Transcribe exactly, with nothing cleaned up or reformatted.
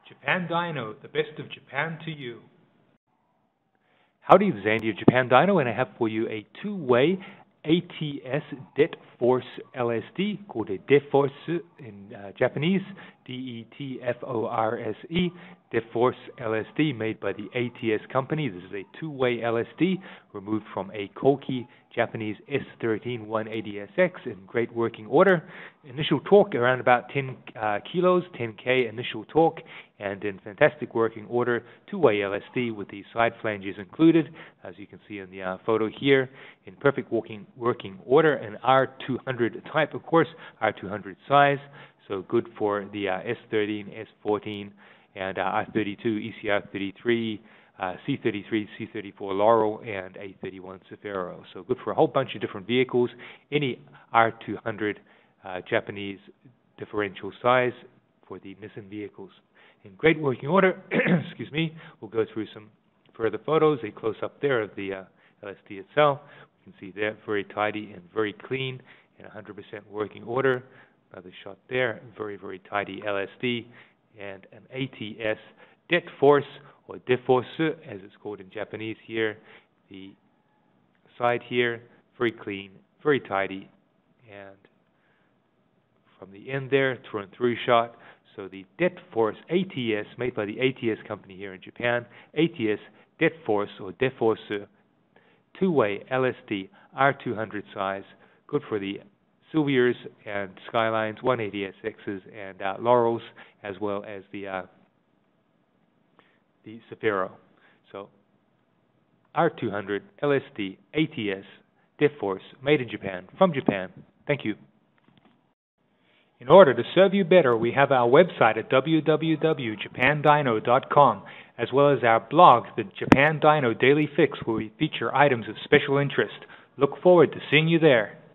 Japan Dyno, the best of Japan to you. Howdy, this is Andy of Japan Dyno, and I have for you a two-way A T S Det Force L S D called a Det Force in uh, Japanese, D E T F O R S E, Det Force L S D, made by the A T S company. This is a two-way L S D removed from a Koki Japanese S thirteen one eighty S X in great working order. Initial torque around about ten uh, kilos, ten K initial torque, and in fantastic working order. Two-way L S D with the side flanges included, as you can see in the uh, photo here, in perfect working working order. An R two hundred type, of course, R two hundred size, so good for the uh, S thirteen, S fourteen, and uh, R thirty-two, E C R thirty-three, uh, C thirty-three, C thirty-four Laurel, and A thirty-one Zafiro. So good for a whole bunch of different vehicles. Any R two hundred uh, Japanese differential size for the Nissan vehicles. In great working order, excuse me, we'll go through some further photos, a close-up there of the uh, L S D itself. You can see there, very tidy and very clean, in one hundred percent working order. Another shot there, very, very tidy L S D, and an A T S Det Force, or Det Force, as it's called in Japanese here. The side here, very clean, very tidy, and from the end there, through and through shot. So the Det Force A T S, made by the A T S company here in Japan, A T S Det Force, or Det Force, two-way L S D, R two hundred size, good for the Silvias and Skylines, one eighty S Xs, and uh, Laurels, as well as the uh, the Zafiro. So R two hundred L S D A T S Det Force, made in Japan, from Japan. Thank you. In order to serve you better, we have our website at w w w dot japan dyno dot com, as well as our blog, the Japan Dyno Daily Fix, where we feature items of special interest. Look forward to seeing you there.